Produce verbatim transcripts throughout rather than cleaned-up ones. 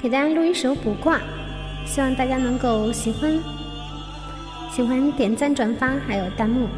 给大家录一首卜卦，希望大家能够喜欢，喜欢点赞、转发，还有弹幕。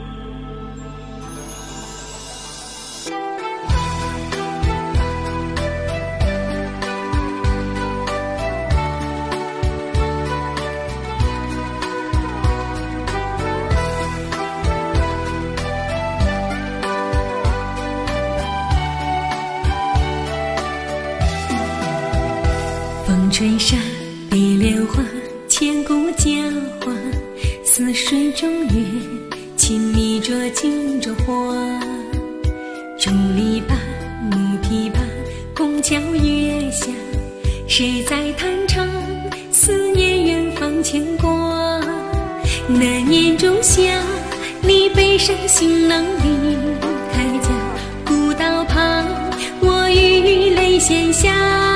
风吹沙，碧莲花，千古佳话。似水中月，亲密着紧着花。竹篱笆，木琵琶，拱桥月下，谁在弹唱？思念远方牵挂。那年仲夏，你背上行囊离开家，古道旁，我与泪咸下。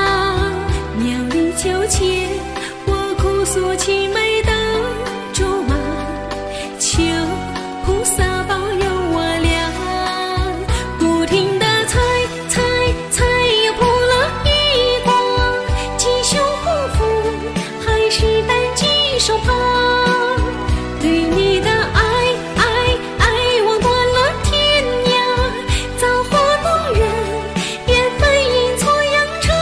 秋千，我哭诉凄美的竹马，求菩萨保佑我俩，不停地猜猜猜，又扑了一卦，吉凶祸福还是单记手帕，对你的爱爱爱望断了天涯，造化弄人，缘分阴错阳差。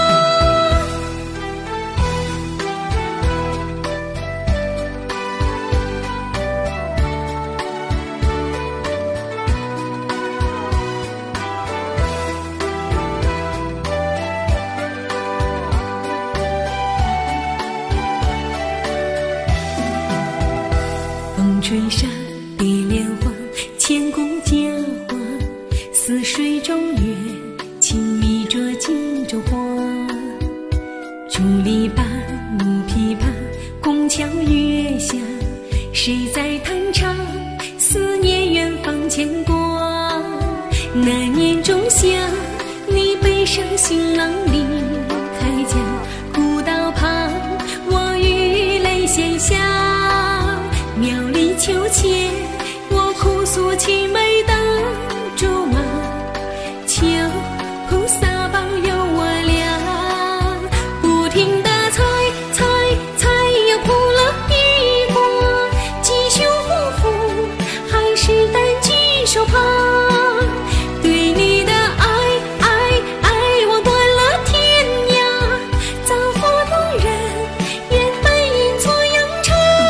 风吹沙，碧莲花，千古佳话。似水中月，亲密着紧着花。竹篱笆，木琵琶，拱桥月下，谁在弹唱？思念远方牵挂。那年仲夏，你背上行囊离开家，古道旁，我与泪咸下。庙里秋千，我哭诉凄美的竹马，求菩萨保佑我俩，不停地猜猜猜，又扑了一卦，吉凶祸福还是单记手帕，对你的爱爱爱望断了天涯，造化弄人，缘分阴错阳差。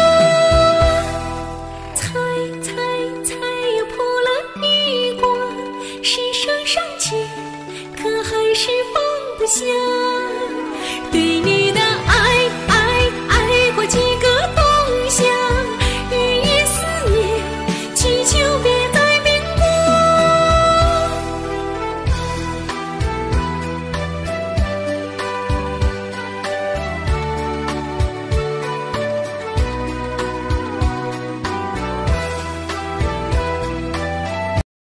猜猜猜，又扑了一卦，是上上签，可还是放不下。